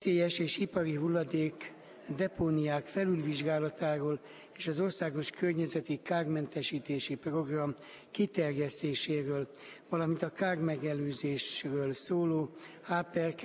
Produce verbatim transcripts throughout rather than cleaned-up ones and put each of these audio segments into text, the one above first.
veszélyes és ipari hulladék depóniák felülvizsgálatáról és az országos környezeti kármentesítési program kiterjesztéséről, valamint a kármegelőzésről szóló H per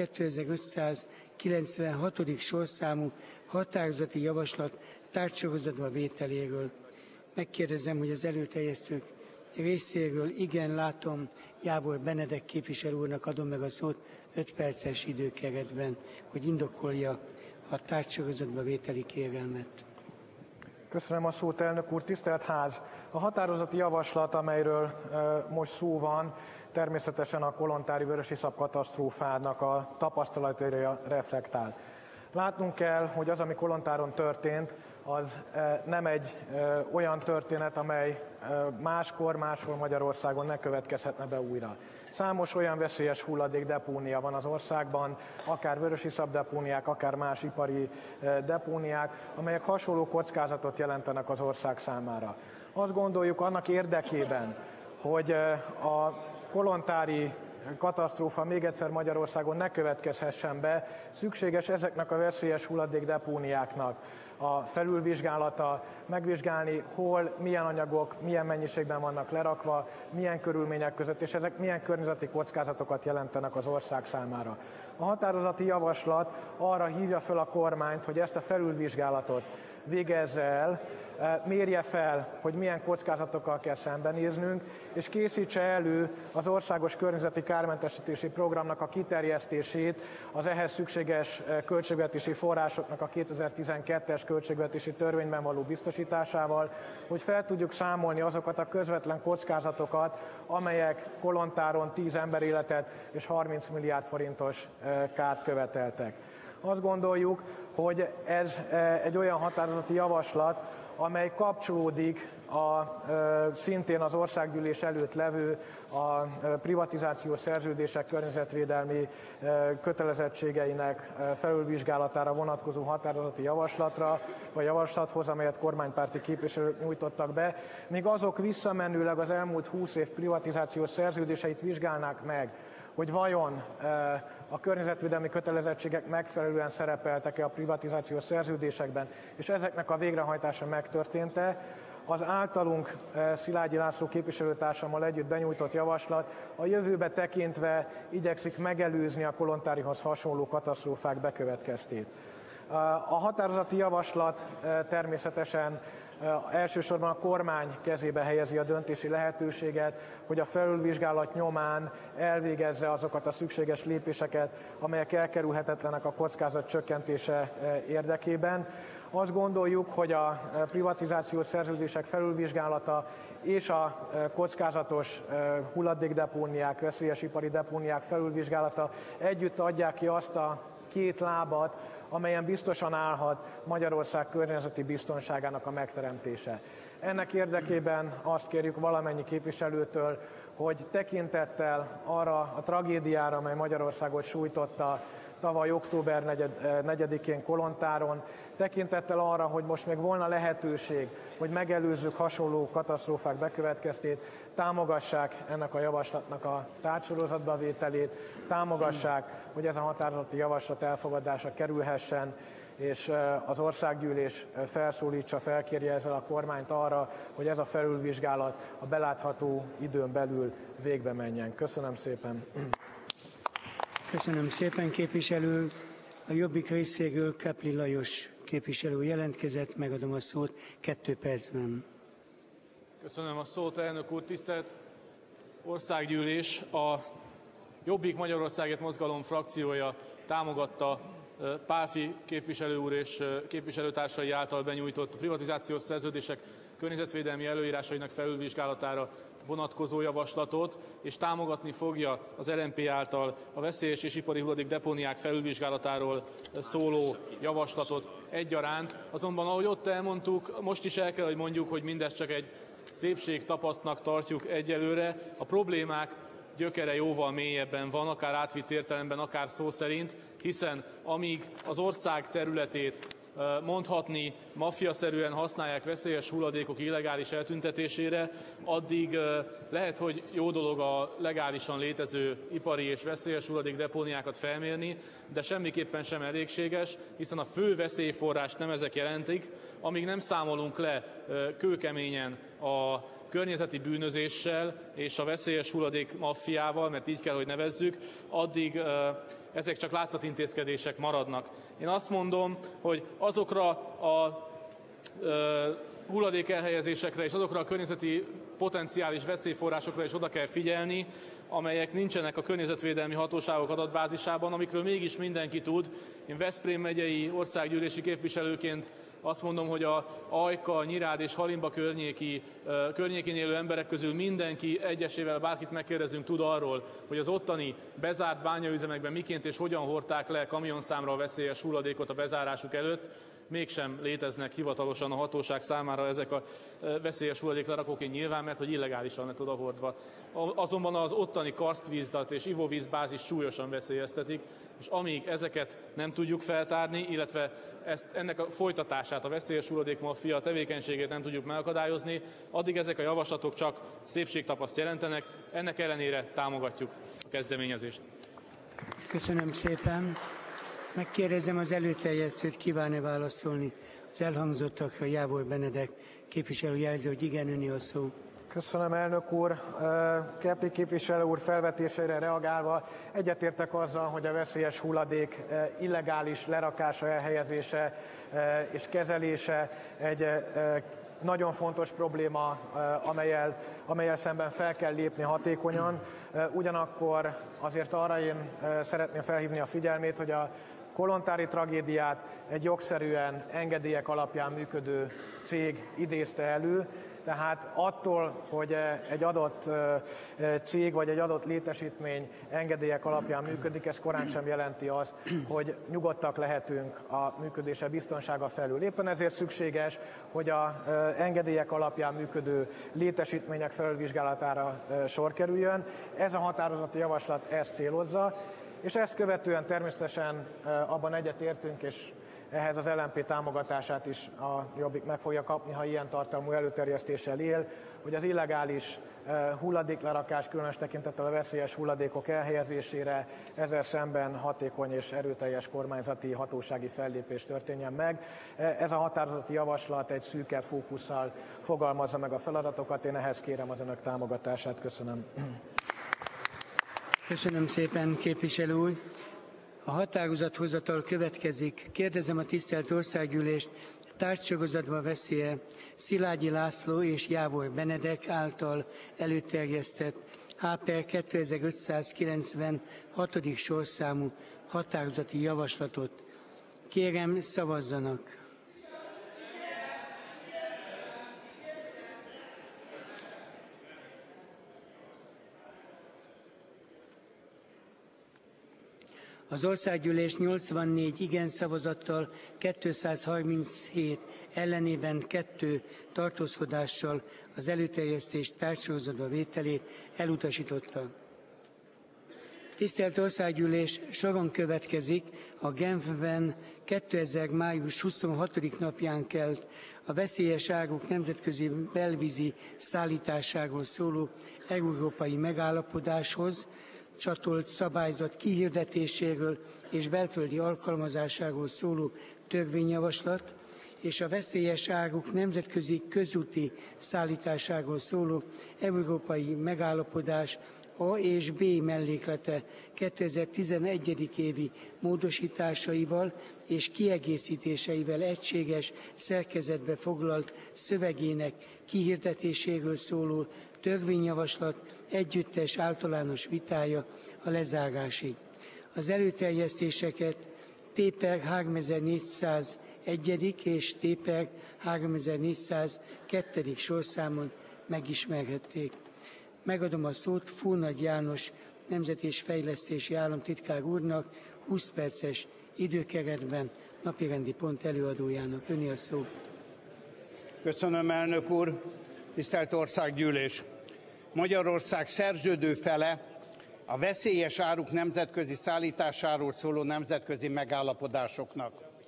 kétezer-ötszázkilencvenhat. sorszámú határozati javaslat tárgysorozatba vételéről. Megkérdezem, hogy az előterjesztők részéről igen, látom, Jábor Benedek képviselő úrnak adom meg a szót öt perces időkeretben, hogy indokolja a tárgysorozatba vételi kérelmet. Köszönöm a szót, elnök úr, tisztelt ház! A határozati javaslat, amelyről e, most szó van, természetesen a kolontári vörösiszap katasztrófának a tapasztalataira reflektál. Látnunk kell, hogy az, ami Kolontáron történt, az nem egy olyan történet, amely máskor, máshol Magyarországon ne következhetne be újra. Számos olyan veszélyes hulladékdepónia van az országban, akár vörösiszap depóniák, akár más ipari depóniák, amelyek hasonló kockázatot jelentenek az ország számára. Azt gondoljuk annak érdekében, hogy a kolontári katasztrófa még egyszer Magyarországon ne következhessen be, szükséges ezeknek a veszélyes hulladékdepóniáknak a felülvizsgálata, megvizsgálni, hol, milyen anyagok, milyen mennyiségben vannak lerakva, milyen körülmények között, és ezek milyen környezeti kockázatokat jelentenek az ország számára. A határozati javaslat arra hívja fel a kormányt, hogy ezt a felülvizsgálatot végezze el, mérje fel, hogy milyen kockázatokkal kell szembenéznünk, és készítse elő az országos környezeti kármentesítési programnak a kiterjesztését, az ehhez szükséges költségvetési forrásoknak a kétezer-tizenkettes költségvetési törvényben való biztosításával, hogy fel tudjuk számolni azokat a közvetlen kockázatokat, amelyek Kolontáron tíz emberéletet és harminc milliárd forintos kárt követeltek. Azt gondoljuk, hogy ez egy olyan határozati javaslat, amely kapcsolódik a, szintén az országgyűlés előtt levő a privatizációs szerződések környezetvédelmi kötelezettségeinek felülvizsgálatára vonatkozó határozati javaslatra, vagy javaslathoz, amelyet kormánypárti képviselők nyújtottak be, míg azok visszamenőleg az elmúlt húsz év privatizációs szerződéseit vizsgálnák meg, hogy vajon a környezetvédelmi kötelezettségek megfelelően szerepeltek-e a privatizációs szerződésekben, és ezeknek a végrehajtása megtörtént-e. Az általunk Szilágyi László képviselőtársammal együtt benyújtott javaslat a jövőbe tekintve igyekszik megelőzni a kolontárihoz hasonló katasztrófák bekövetkeztét. A határozati javaslat természetesen elsősorban a kormány kezébe helyezi a döntési lehetőséget, hogy a felülvizsgálat nyomán elvégezze azokat a szükséges lépéseket, amelyek elkerülhetetlenek a kockázat csökkentése érdekében. Azt gondoljuk, hogy a privatizációs szerződések felülvizsgálata és a kockázatos hulladékdepóniák, veszélyes ipari depóniák felülvizsgálata együtt adják ki azt a két lábat, amelyen biztosan állhat Magyarország környezeti biztonságának a megteremtése. Ennek érdekében azt kérjük valamennyi képviselőtől, hogy tekintettel arra a tragédiára, amely Magyarországot sújtotta tavaly október negyedikén Kolontáron, tekintettel arra, hogy most még volna lehetőség, hogy megelőzzük hasonló katasztrófák bekövetkeztét, támogassák ennek a javaslatnak a tárgysorozatba vételét, támogassák, hogy ez a határozati javaslat elfogadásra kerülhessen, és az országgyűlés felszólítsa, felkérje ezzel a kormányt arra, hogy ez a felülvizsgálat a belátható időn belül végbe menjen. Köszönöm szépen! Köszönöm szépen, képviselő. A Jobbik részéről Kepli Lajos képviselő jelentkezett, megadom a szót kettő percben. Köszönöm a szót, elnök úr, tisztelt országgyűlés! A Jobbik Magyarországért Mozgalom frakciója támogatta Pálffy képviselő úr és képviselőtársai által benyújtott privatizációs szerződések környezetvédelmi előírásainak felülvizsgálatára vonatkozó javaslatot, és támogatni fogja az el en pé által a veszélyes és ipari hulladék depóniák felülvizsgálatáról szóló javaslatot egyaránt. Azonban, ahogy ott elmondtuk, most is el kell, hogy mondjuk, hogy mindez csak egy szépségtapasznak tartjuk egyelőre. A problémák gyökere jóval mélyebben van, akár átvitt értelemben, akár szó szerint, hiszen amíg az ország területét mondhatni maffiaszerűen használják veszélyes hulladékok illegális eltüntetésére, addig lehet, hogy jó dolog a legálisan létező ipari és veszélyes hulladékdepóniákat felmérni, de semmiképpen sem elégséges, hiszen a fő veszélyforrás nem ezek jelentik, amíg nem számolunk le kőkeményen a környezeti bűnözéssel és a veszélyes hulladék maffiával, mert így kell, hogy nevezzük, addig ezek csak látszatintézkedések maradnak. Én azt mondom, hogy azokra a hulladék elhelyezésekre és azokra a környezeti potenciális veszélyforrásokra is oda kell figyelni, amelyek nincsenek a környezetvédelmi hatóságok adatbázisában, amikről mégis mindenki tud. Én Veszprém megyei országgyűlési képviselőként azt mondom, hogy a Ajka, Nyirád és Halimba környéki, környékén élő emberek közül mindenki egyesével, bárkit megkérdezünk, tud arról, hogy az ottani bezárt bányaüzemekben miként és hogyan hordták le kamionszámra a veszélyes hulladékot a bezárásuk előtt. Mégsem léteznek hivatalosan a hatóság számára ezek a veszélyes hulladéklerakók, nyilván, mert hogy illegálisan lett odahordva. Azonban az ottani karstvízat és ivóvízbázis súlyosan veszélyeztetik, és amíg ezeket nem tudjuk feltárni, illetve ezt, ennek a folytatását, a veszélyes hulladékmaffia tevékenységét nem tudjuk megakadályozni, addig ezek a javaslatok csak szépségtapaszt jelentenek, ennek ellenére támogatjuk a kezdeményezést. Köszönöm szépen. Megkérdezem az előterjesztőt, kíván-e válaszolni az elhangzottakra. Jávor Benedek képviselő jelzi, hogy igen, öné a szó. Köszönöm, elnök úr. Kepli képviselő úr felvetésére reagálva egyetértek azzal, hogy a veszélyes hulladék illegális lerakása, elhelyezése és kezelése egy nagyon fontos probléma, amelyel, amelyel szemben fel kell lépni hatékonyan. Ugyanakkor azért arra én szeretném felhívni a figyelmét, hogy a kolontári tragédiát egy jogszerűen engedélyek alapján működő cég idézte elő, tehát attól, hogy egy adott cég vagy egy adott létesítmény engedélyek alapján működik, ez korán sem jelenti azt, hogy nyugodtak lehetünk a működése biztonsága felül. Éppen ezért szükséges, hogy az engedélyek alapján működő létesítmények felülvizsgálatára sor kerüljön. Ez a határozati javaslat ezt célozza, és ezt követően természetesen abban egyetértünk, és ehhez az el em pé támogatását is a Jobbik meg fogja kapni, ha ilyen tartalmú előterjesztéssel él, hogy az illegális hulladéklerakás, különös tekintettel a veszélyes hulladékok elhelyezésére ezzel szemben hatékony és erőteljes kormányzati hatósági fellépés történjen meg. Ez a határozati javaslat egy szűkebb fókusszal fogalmazza meg a feladatokat, én ehhez kérem az önök támogatását. Köszönöm. Köszönöm szépen, képviselő úr. A határozathozatal következik. Kérdezem a tisztelt Országgyűlést, tárgysorozatba veszi-e Szilágyi László és Jávor Benedek által előterjesztett H per kétezer-ötszázkilencvenhat. sorszámú határozati javaslatot. Kérem, szavazzanak! Az Országgyűlés nyolcvannégy igen szavazattal, kétszázharminchét ellenében kettő tartózkodással az előterjesztés tárgysorozatba vételét elutasította. Tisztelt Országgyűlés, soron következik a Genfben kétezer. május huszonhatodika napján kelt a veszélyes áruk nemzetközi belvízi szállításáról szóló európai megállapodáshoz csatolt szabályzat kihirdetéséről és belföldi alkalmazásáról szóló törvényjavaslat, és a veszélyes áruk nemzetközi közúti szállításáról szóló európai megállapodás A és B melléklete kétezer-tizenegy. évi módosításaival és kiegészítéseivel egységes szerkezetbe foglalt szövegének kihirdetéséről szóló törvényjavaslat együttes általános vitája a lezárásig. Az előterjesztéseket T per háromezer-négyszázegy. és T per háromezer-négyszázkettő. sorszámon megismerhették. Megadom a szót Furnagy János Nemzeti és Fejlesztési Államtitkár úrnak húsz perces időkeretben napirendi pont előadójának. Öné a szó. Köszönöm, elnök úr! Tisztelt Országgyűlés! Magyarország szerződő fele a veszélyes áruk nemzetközi szállításáról szóló nemzetközi megállapodásoknak.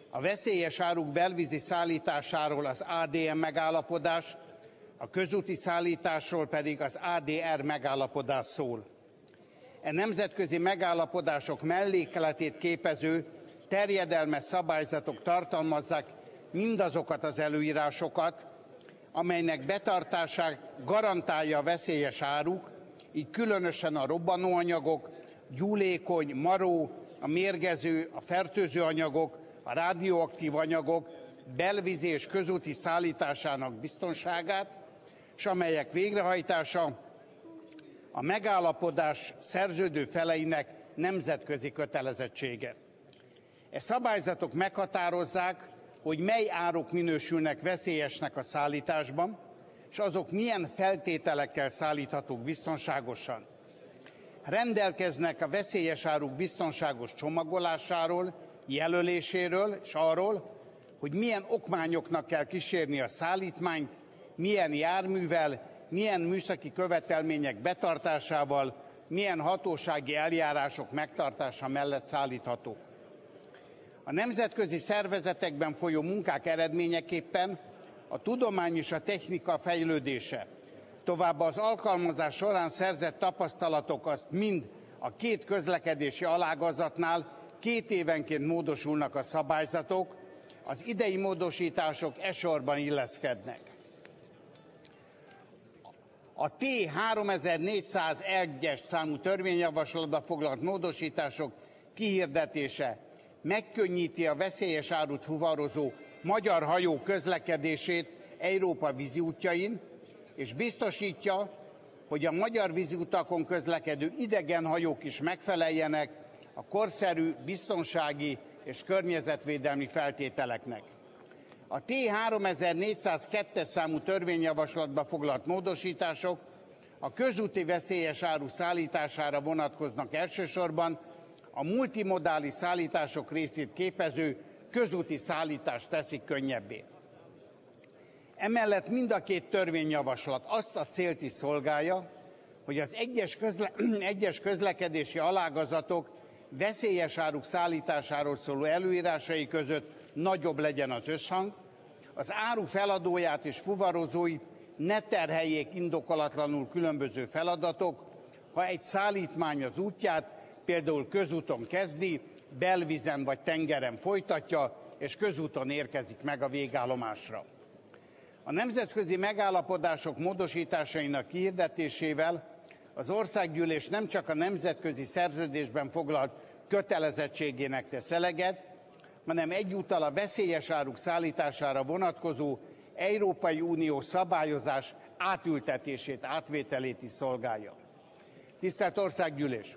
A veszélyes áruk belvízi szállításáról az á dé em megállapodás, a közúti szállításról pedig az á dé er megállapodás szól. E nemzetközi megállapodások mellékletét képező terjedelmes szabályzatok tartalmazzák mindazokat az előírásokat, amelynek betartását garantálja a veszélyes áruk, így különösen a robbanóanyagok, gyúlékony, maró, a mérgező, a fertőző anyagok, a radioaktív anyagok belvízi és közúti szállításának biztonságát, és amelyek végrehajtása a megállapodás szerződő feleinek nemzetközi kötelezettsége. E szabályzatok meghatározzák, hogy mely áruk minősülnek veszélyesnek a szállításban, és azok milyen feltételekkel szállíthatók biztonságosan. Rendelkeznek a veszélyes áruk biztonságos csomagolásáról, jelöléséről és arról, hogy milyen okmányoknak kell kísérni a szállítmányt, milyen járművel, milyen műszaki követelmények betartásával, milyen hatósági eljárások megtartása mellett szállíthatók. A nemzetközi szervezetekben folyó munkák eredményeképpen a tudomány és a technika fejlődése, továbbá az alkalmazás során szerzett tapasztalatok azt mind a két közlekedési alágazatnál két évenként módosulnak a szabályzatok, az idei módosítások e sorban illeszkednek. A T háromezer-négyszázegyes számú törvényjavaslatba foglalt módosítások kihirdetése megkönnyíti a veszélyes árut fuvarozó magyar hajók közlekedését Európa víziútjain, és biztosítja, hogy a magyar víziutakon közlekedő idegen hajók is megfeleljenek a korszerű biztonsági és környezetvédelmi feltételeknek. A T háromezer-négyszázkettes számú törvényjavaslatba foglalt módosítások a közúti veszélyes áru szállítására vonatkoznak elsősorban, a multimodális szállítások részét képező közúti szállítást teszik könnyebbé. Emellett mind a két törvényjavaslat azt a célt is szolgálja, hogy az egyes, közle egyes közlekedési alágazatok veszélyes áruk szállításáról szóló előírásai között nagyobb legyen az összhang, az áru feladóját és fuvarozóit ne terheljék indokolatlanul különböző feladatok, ha egy szállítmány az útját például közúton kezdi, belvízen vagy tengeren folytatja, és közúton érkezik meg a végállomásra. A nemzetközi megállapodások módosításainak kihirdetésével az Országgyűlés nem csak a nemzetközi szerződésben foglalt kötelezettségének tesz eleget, hanem egyúttal a veszélyes áruk szállítására vonatkozó Európai Unió szabályozás átültetését, átvételét is szolgálja. Tisztelt Országgyűlés!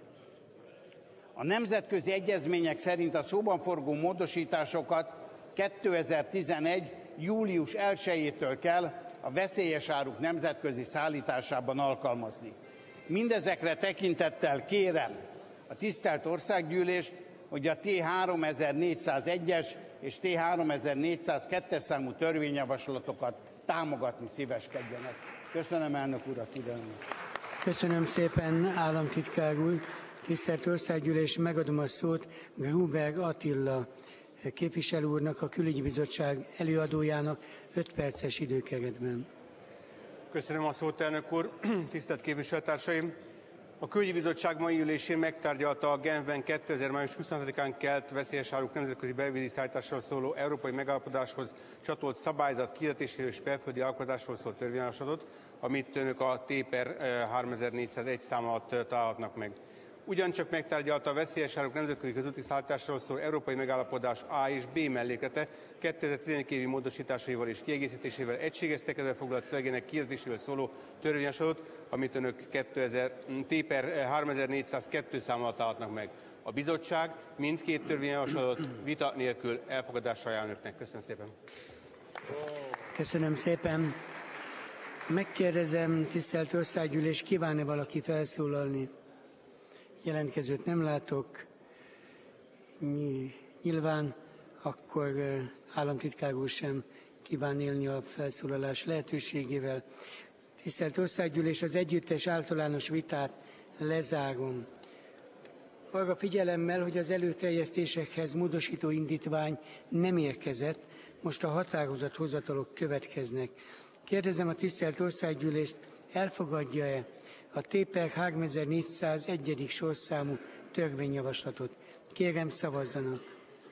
A nemzetközi egyezmények szerint a szóban forgó módosításokat kétezer-tizenegy. július elsejétől kell a veszélyes áruk nemzetközi szállításában alkalmazni. Mindezekre tekintettel kérem a tisztelt Országgyűlést, hogy a T háromezer-négyszázegyes és T háromezer-négyszázkettes számú törvényjavaslatokat támogatni szíveskedjenek. Köszönöm, elnök úr, a figyelmet. Köszönöm szépen, államtitkár úr. Tisztelt Országgyűlés, megadom a szót Gruber Attila képviselő úrnak, a Külügyi Bizottság előadójának öt perces időkeretben. Köszönöm a szót, elnök úr. Tisztelt képviselőtársaim! A Külügyi Bizottság mai ülésén megtárgyalta a Genfben kétezer. május huszonhatodikán kelt veszélyes áruk nemzetközi belvízi szállításról szóló európai megállapodáshoz csatolt szabályzat kihirdetéséről és belföldi alkalmazásról szóló törvényjavaslatot, amit önök a T per háromezer-négyszázegy szám alatt találhatnak meg. Ugyancsak megtárgyalta a veszélyes áruk nemzetközi közúti szállításról szóló európai megállapodás A és B melléklete kétezer-tizenegy évi módosításaival és kiegészítésével egységes tekintetbe foglalt szövegének kihirdetéséről szóló törvényjavaslatot, amit önök T per háromezer-négyszázkettő szám alatt találhatnak meg. A bizottság mindkét törvényjavaslatot vita nélkül elfogadásra ajánl önöknek. Köszönöm szépen. Köszönöm szépen. Megkérdezem, tisztelt Országgyűlés, kíván-e valaki felszólalni? Jelentkezőt nem látok. Nyilván akkor államtitkár úr sem kíván élni a felszólalás lehetőségével. Tisztelt Országgyűlés, az együttes általános vitát lezárom. Arra figyelemmel, hogy az előterjesztésekhez módosító indítvány nem érkezett, most a határozathozatalok következnek. Kérdezem a tisztelt Országgyűlést, elfogadja-e a T per háromezer-négyszázegy. sorszámú törvényjavaslatot? Kérem, szavazzanak!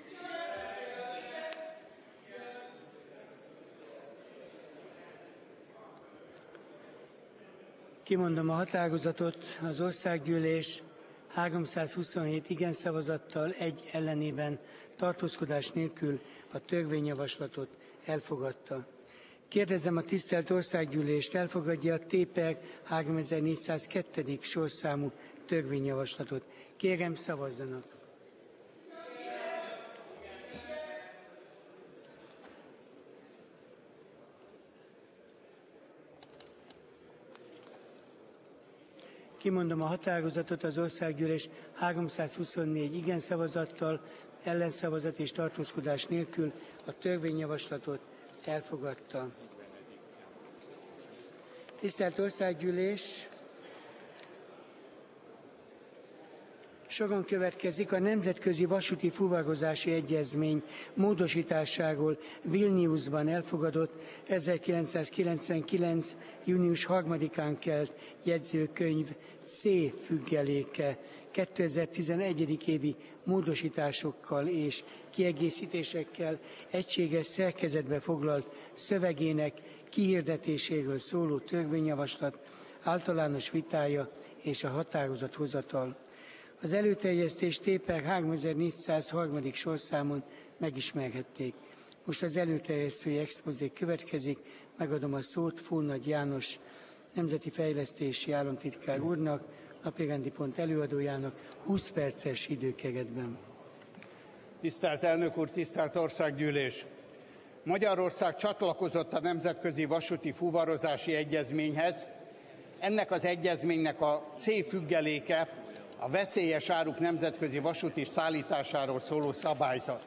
Kimondom a határozatot, az Országgyűlés háromszázhuszonhét igen szavazattal, egy ellenében, tartózkodás nélkül a törvényjavaslatot elfogadta. Kérdezem a tisztelt Országgyűlést, elfogadja a T per háromezer-négyszázkettő. sorszámú törvényjavaslatot? Kérem, szavazzanak! Kimondom a határozatot, az Országgyűlés háromszázhuszonnégy igen szavazattal, ellenszavazat és tartózkodás nélkül a törvényjavaslatot elfogadta. Tisztelt Országgyűlés! Soron következik a Nemzetközi Vasúti Fuvarozási Egyezmény módosításáról Vilniusban elfogadott ezerkilencszázkilencvenkilenc. június harmadikán kelt jegyzőkönyv C függeléke kétezer-tizenegy. évi módosításokkal és kiegészítésekkel egységes szerkezetbe foglalt szövegének kihirdetéséről szóló törvényjavaslat általános vitája és a határozathozatal. Az előterjesztést T per háromezer-négyszázhárom. sorszámon megismerhették. Most az előterjesztői expozé következik, megadom a szót Fónagy János nemzeti fejlesztési államtitkár úrnak, napirendi pont előadójának húsz perces időkeretben. Tisztelt elnök úr, tisztelt Országgyűlés! Magyarország csatlakozott a Nemzetközi Vasúti Fuvarozási Egyezményhez. Ennek az egyezménynek a C függeléke a veszélyes áruk nemzetközi vasúti szállításáról szóló szabályzat.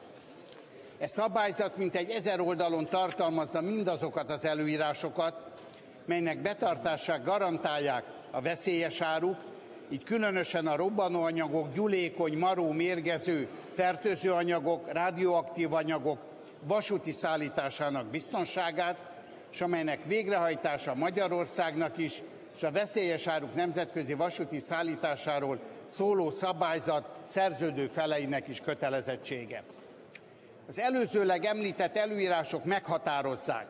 E szabályzat mintegy ezer oldalon tartalmazza mindazokat az előírásokat, melynek betartását garantálják a veszélyes áruk, így különösen a robbanóanyagok, gyulékony, maró, mérgező, fertőző anyagok, radioaktív anyagok vasúti szállításának biztonságát, és amelynek végrehajtása Magyarországnak is, és a veszélyes áruk nemzetközi vasúti szállításáról szóló szabályzat szerződő feleinek is kötelezettsége. Az előzőleg említett előírások meghatározzák,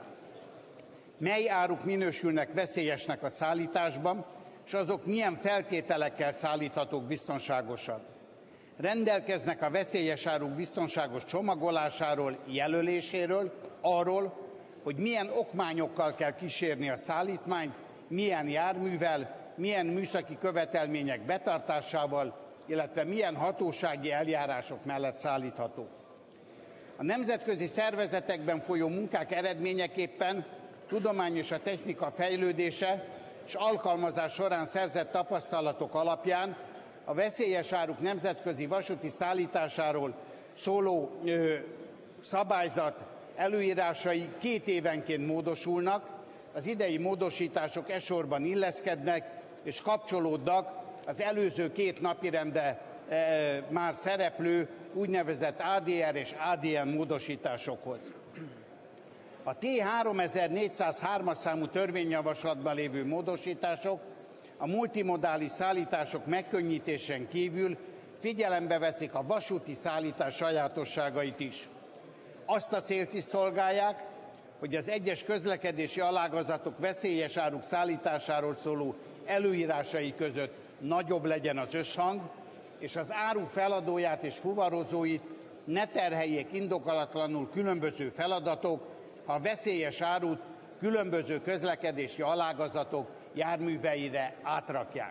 mely áruk minősülnek veszélyesnek a szállításban, és azok milyen feltételekkel szállíthatók biztonságosan. Rendelkeznek a veszélyes áruk biztonságos csomagolásáról, jelöléséről, arról, hogy milyen okmányokkal kell kísérni a szállítmányt, milyen járművel, milyen műszaki követelmények betartásával, illetve milyen hatósági eljárások mellett szállítható. A nemzetközi szervezetekben folyó munkák eredményeképpen tudomány és a technika fejlődése és alkalmazás során szerzett tapasztalatok alapján a veszélyes áruk nemzetközi vasúti szállításáról szóló ö, szabályzat előírásai két évenként módosulnak. Az idei módosítások e sorban illeszkednek és kapcsolódnak az előző két napirenden e, már szereplő úgynevezett á dé er és á dé en módosításokhoz. A T háromezer-négyszázhárom számú törvényjavaslatban lévő módosítások a multimodális szállítások megkönnyítésen kívül figyelembe veszik a vasúti szállítás sajátosságait is. Azt a célt is szolgálják, hogy az egyes közlekedési alágazatok veszélyes áruk szállításáról szóló előírásai között nagyobb legyen az összhang, és az áru feladóját és fuvarozóit ne terheljék indokolatlanul különböző feladatok, ha a veszélyes árut különböző közlekedési alágazatok járműveire átrakják.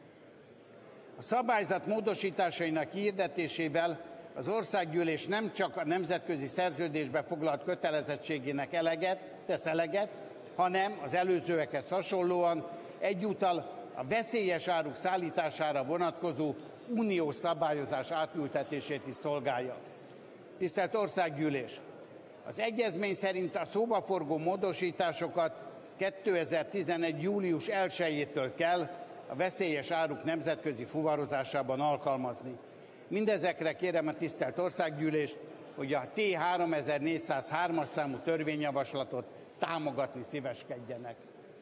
A szabályzat módosításainak hirdetésével az Országgyűlés nem csak a nemzetközi szerződésbe foglalt kötelezettségének eleget, tesz eleget, hanem az előzőekhez hasonlóan egyúttal a veszélyes áruk szállítására vonatkozó uniós szabályozás átültetését is szolgálja. Tisztelt Országgyűlés! Az egyezmény szerint a szóbaforgó módosításokat kétezer-tizenegy. július elsejétől kell a veszélyes áruk nemzetközi fuvarozásában alkalmazni. Mindezekre kérem a tisztelt Országgyűlést, hogy a T háromezer-négyszázhármas számú törvényjavaslatot támogatni szíveskedjenek.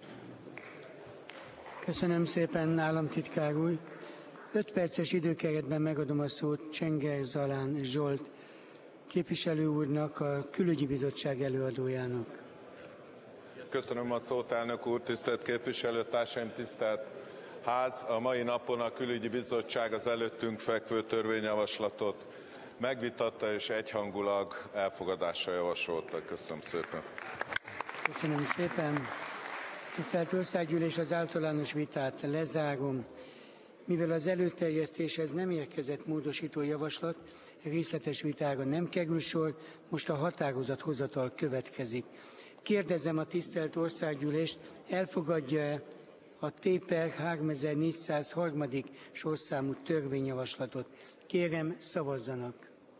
Köszönöm szépen, államtitkár úr. Öt perces időkeretben megadom a szót Csenger Zalán Zsolt képviselő úrnak, a Külügyi Bizottság előadójának. Köszönöm a szót, elnök úr, tisztelt képviselőtársaim, tisztelt ház! A mai napon a Külügyi Bizottság az előttünk fekvő törvényjavaslatot megvitatta és egyhangulag elfogadásra javasolta. Köszönöm szépen. Köszönöm szépen. Tisztelt Országgyűlés, az általános vitát lezárom. Mivel az előterjesztéshez nem érkezett módosító javaslat, részletes vitára nem kerül sor, most a határozathozatal következik. Kérdezem a tisztelt Országgyűlést, elfogadja-e a T per háromezer-négyszázhárom. sorszámú törvényjavaslatot? Kérem, szavazzanak!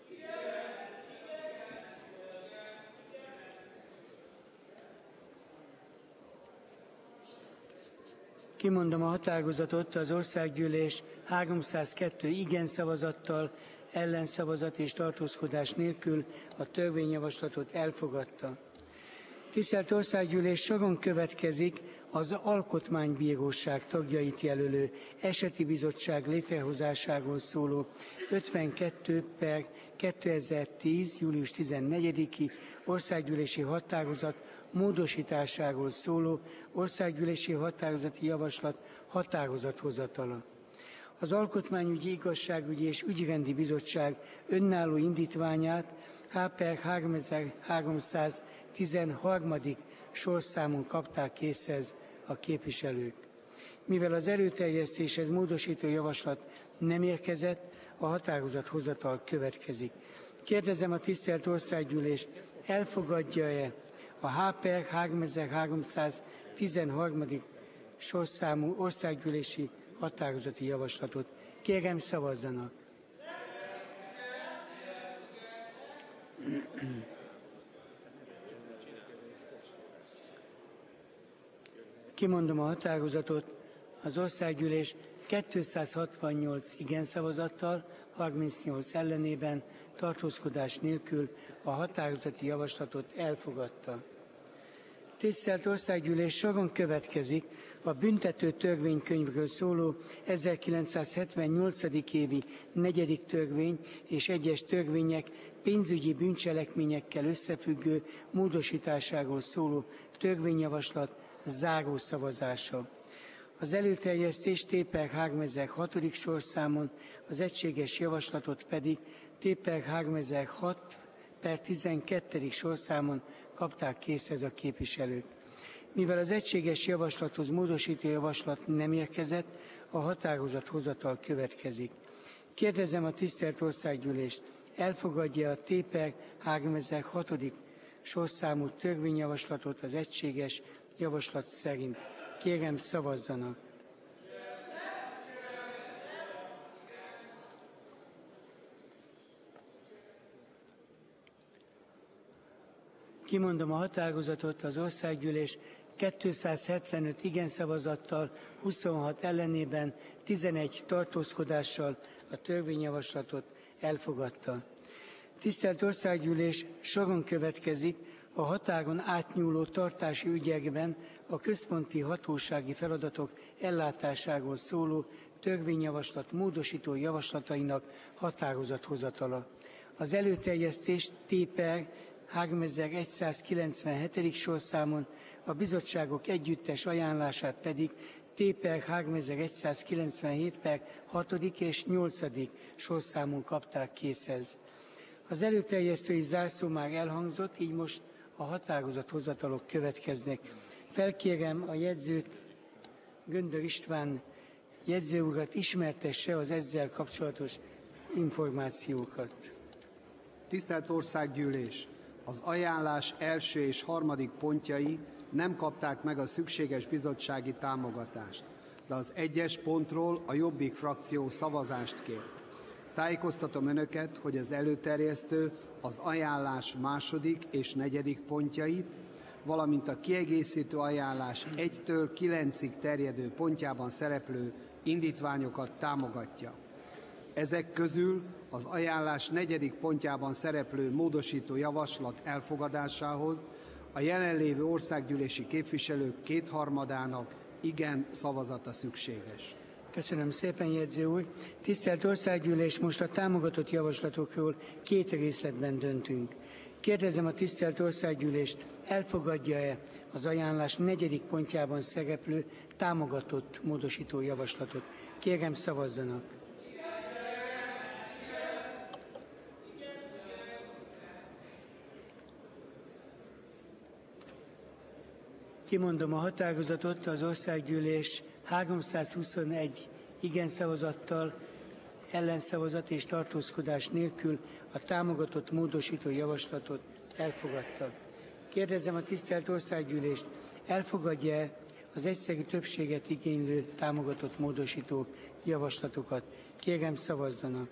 Kimondom a határozatot, az Országgyűlés háromszázkettő igen szavazattal, ellenszavazat és tartózkodás nélkül a törvényjavaslatot elfogadta. Tisztelt Országgyűlés, soron következik az Alkotmánybíróság tagjait jelölő eseti bizottság létrehozásáról szóló ötvenkettő per kétezer-tíz. július tizennegyediki országgyűlési határozat módosításáról szóló országgyűlési határozati javaslat határozathozatala. Az Alkotmányügyi, Igazságügyi és Ügyrendi Bizottság önálló indítványát H per háromezer-háromszáztizenhárom. sorszámon kapták készhez a képviselők. Mivel az előterjesztéshez módosító javaslat nem érkezett, a határozathozatal következik. Kérdezem a tisztelt Országgyűlést, elfogadja-e a H per háromezer-háromszáztizenhárom. sorszámú országgyűlési határozati javaslatot? Kérem, szavazzanak! Kimondom a határozatot, az Országgyűlés kétszázhatvannyolc igen szavazattal, harmincnyolc ellenében, tartózkodás nélkül a határozati javaslatot elfogadta. Tisztelt Országgyűlés, soron következik a büntető törvénykönyvről szóló ezerkilencszázhetvennyolc. évi negyedik törvény és egyes törvények pénzügyi bűncselekményekkel összefüggő módosításáról szóló törvényjavaslat záró szavazása. Az előterjesztés T per háromezer-hat. sorszámon, az egységes javaslatot pedig T per háromezer-hat per tizenkettedik sorszámon kapták készhez a képviselők. Mivel az egységes javaslathoz módosító javaslat nem érkezett, a határozathozatal következik. Kérdezem a tisztelt Országgyűlést, elfogadja a T per háromezer-hat. sorszámú törvényjavaslatot az egységes javaslat szerint? Kérem, szavazzanak! Kimondom a határozatot, az Országgyűlés kétszázhetvenöt igen szavazattal, huszonhat ellenében, tizenegy tartózkodással a törvényjavaslatot elfogadta. Tisztelt Országgyűlés, soron következik a határon átnyúló tartási ügyekben a központi hatósági feladatok ellátásáról szóló törvényjavaslat módosító javaslatainak határozathozatala. Az előterjesztés T per háromezer-százkilencvenhét. sorszámon, a bizottságok együttes ajánlását pedig T per háromezer-százkilencvenhét per hatodik és nyolcadik sorszámon kapták készhez. Az előterjesztői zárszó már elhangzott, így most a határozathozatalok következnek. Felkérem a jegyzőt, Göndör István jegyző urat, ismertesse az ezzel kapcsolatos információkat. Tisztelt Országgyűlés! Az ajánlás első és harmadik pontjai nem kapták meg a szükséges bizottsági támogatást, de az egyes pontról a Jobbik frakció szavazást kér. Tájékoztatom Önöket, hogy az előterjesztő az ajánlás második és negyedik pontjait, valamint a kiegészítő ajánlás egytől kilencig terjedő pontjában szereplő indítványokat támogatja. Ezek közül az ajánlás negyedik pontjában szereplő módosító javaslat elfogadásához a jelenlévő országgyűlési képviselők kétharmadának igen szavazata szükséges. Köszönöm szépen, jegyző úr. Tisztelt Országgyűlés, most a támogatott javaslatokról két részletben döntünk. Kérdezem a tisztelt Országgyűlést, elfogadja-e az ajánlás negyedik pontjában szereplő támogatott módosító javaslatot? Kérem, szavazzanak! Kimondom a határozatot, az Országgyűlés háromszázhuszonegy igen szavazattal, ellenszavazat és tartózkodás nélkül a támogatott módosító javaslatot elfogadta. Kérdezem a tisztelt Országgyűlést, elfogadja-e az egyszerű többséget igénylő támogatott módosító javaslatokat? Kérem, szavazzanak!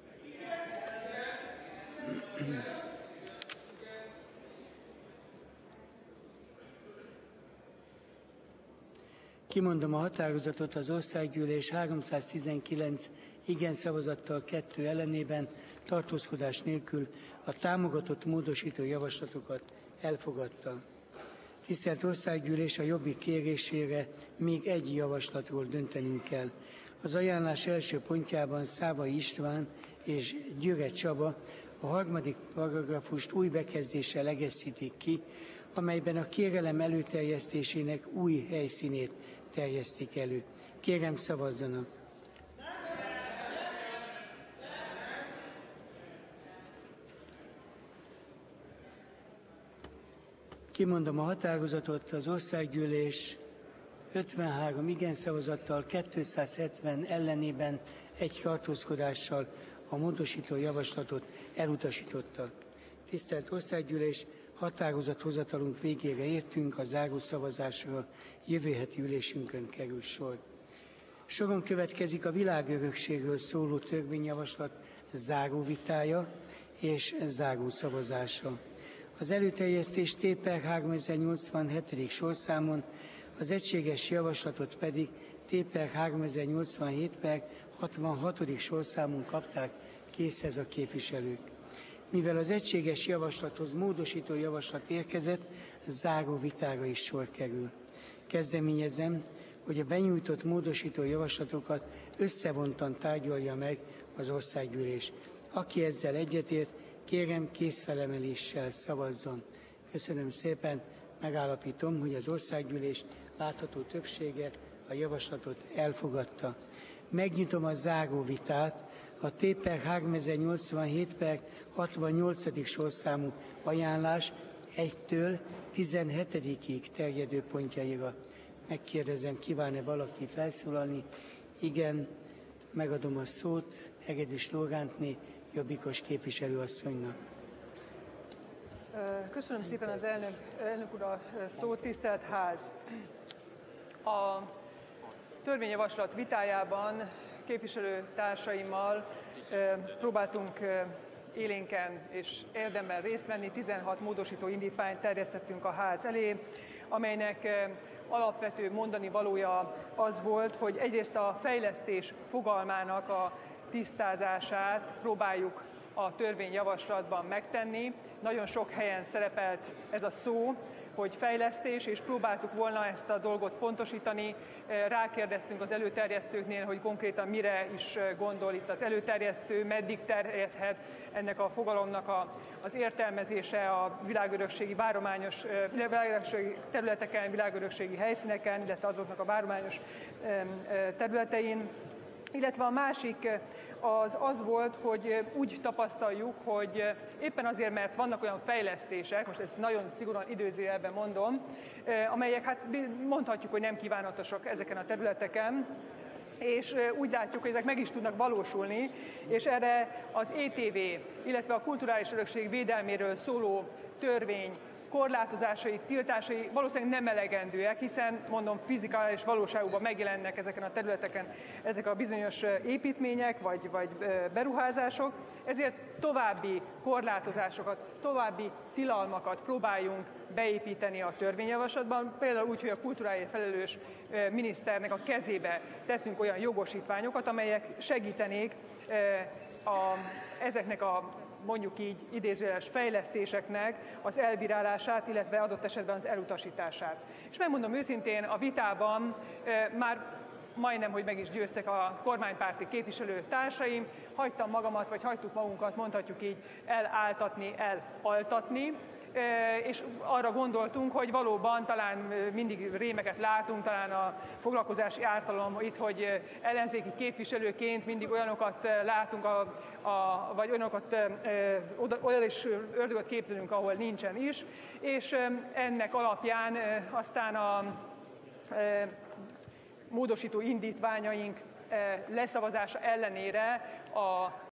Kimondom a határozatot, az Országgyűlés háromszáztizenkilenc igen szavazattal, kettő ellenében, tartózkodás nélkül a támogatott módosító javaslatokat elfogadta. Tisztelt Országgyűlés, a Jobbik kérésére még egy javaslatról döntenünk kell. Az ajánlás első pontjában Szávai István és Győre Csaba a harmadik paragrafust új bekezdéssel egészítik ki, amelyben a kérelem előterjesztésének új helyszínét terjesztik elő. Kérem, szavazzanak! Kimondom a határozatot, az Országgyűlés ötvenhárom igen szavazattal, kétszázhetven ellenében, egy tartózkodással a módosító javaslatot elutasította. Tisztelt Országgyűlés, határozathozatalunk végére értünk, a záró szavazásra jövő heti ülésünkön kerül sor. Soron következik a világörökségről szóló törvényjavaslat záró vitája és záró szavazása. Az előterjesztés T per háromezer-nyolcvanhét. sorszámon, az egységes javaslatot pedig T per háromezer-nyolcvanhét per hatvanhat. sorszámon kapták készhez a képviselők. Mivel az egységes javaslathoz módosító javaslat érkezett, záró vitára is sor kerül. Kezdeményezem, hogy a benyújtott módosító javaslatokat összevontan tárgyalja meg az Országgyűlés. Aki ezzel egyetért, kérem kézfelemeléssel szavazzon. Köszönöm szépen, megállapítom, hogy az Országgyűlés látható többsége a javaslatot elfogadta. Megnyitom a záró vitát a T per háromezer-nyolcvanhét per hatvannyolc. sorszámú ajánlás egytől tizenhetedikig terjedő pontjaira. Megkérdezem, kíván-e valaki felszólalni? Igen, megadom a szót Hegedűs Lórántné, jobbikos képviselőasszonynak. Köszönöm szépen az elnök, elnök úr a szót, tisztelt ház! A törvényjavaslat vitájában képviselőtársaimmal próbáltunk élénken és érdemben részt venni, tizenhat módosító indítványt terjesztettünk a ház elé, amelynek alapvető mondani valója az volt, hogy egyrészt a fejlesztés fogalmának a tisztázását próbáljuk a törvényjavaslatban megtenni. Nagyon sok helyen szerepelt ez a szó, hogy fejlesztés, és próbáltuk volna ezt a dolgot pontosítani. Rákérdeztünk az előterjesztőknél, hogy konkrétan mire is gondol itt az előterjesztő, meddig terjedhet ennek a fogalomnak a, az értelmezése a világörökségi várományos világörökségi területeken, világörökségi helyszíneken, illetve azoknak a várományos területein. Illetve a másik az az volt, hogy úgy tapasztaljuk, hogy éppen azért, mert vannak olyan fejlesztések, most ezt nagyon szigorúan idézőjelben mondom, amelyek hát mondhatjuk, hogy nem kívánatosak ezeken a területeken, és úgy látjuk, hogy ezek meg is tudnak valósulni, és erre az é té vé, illetve a kulturális örökség védelméről szóló törvény korlátozásai, tiltásai valószínűleg nem elegendőek, hiszen mondom, fizikális valóságban megjelennek ezeken a területeken ezek a bizonyos építmények vagy, vagy beruházások, ezért további korlátozásokat, további tilalmakat próbáljunk beépíteni a törvényjavaslatban, például úgy, hogy a kultúráért felelős miniszternek a kezébe teszünk olyan jogosítványokat, amelyek segítenék a, ezeknek a mondjuk így idézőjeles fejlesztéseknek az elbírálását, illetve adott esetben az elutasítását. És megmondom őszintén, a vitában e, már majdnem, hogy meg is győztek a kormánypárti képviselőtársaim, hagytam magamat, vagy hagytuk magunkat, mondhatjuk így, eláltatni, elaltatni, és arra gondoltunk, hogy valóban talán mindig rémeket látunk, talán a foglalkozási ártalom itt, hogy ellenzéki képviselőként mindig olyanokat látunk, a, a, vagy olyanokat oda, oda is ördögöt képzelünk, ahol nincsen is, és ennek alapján aztán a módosító indítványaink leszavazása ellenére a